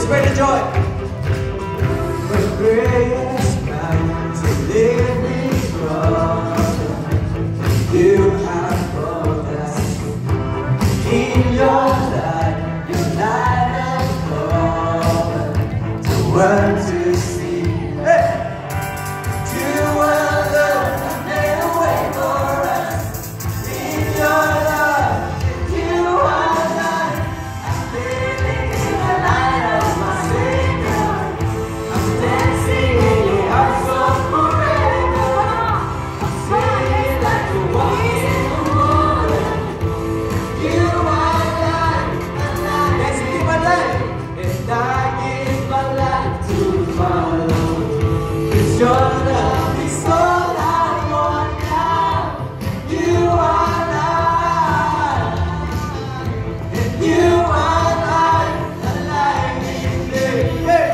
It's great joy. The greatest mountains of living water, you have brought us in your light of love, to learn to see. Hey! You are love, and made a way for us in your love. You are light, I'm living in the light of my Savior. I'm dancing in your heart so forever. I'm singing like a walk in the water. You are light, and let's give my life, and I give my life to follow. It's your love is all I want now. You are light, and you are light, the light in me. Hey!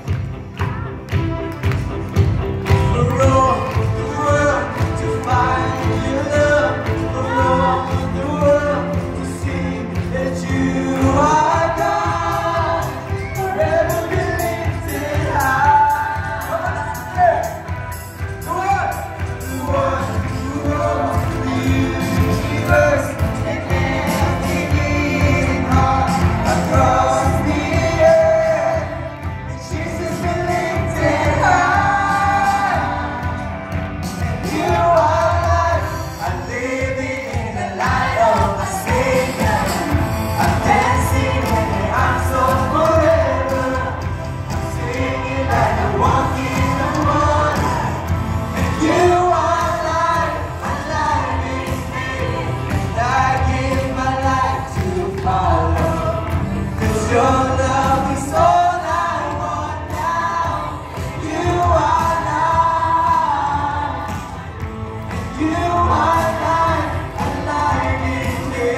Around the world to find your love, around the world to see that you are God, forever be lifted high. Hey! The one, the universe, and everything across the earth. Jesus be lifted high. You are light, I'm living in the light of my Savior. I'm dancing in the arms of forever. I'm singing like I'm walking on water. And you are light, my life is free. And I give my life to follow. 'Cause your love is all I want now. You are light. You are light, a light in me.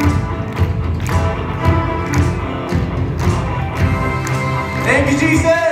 Thank you, Jesus.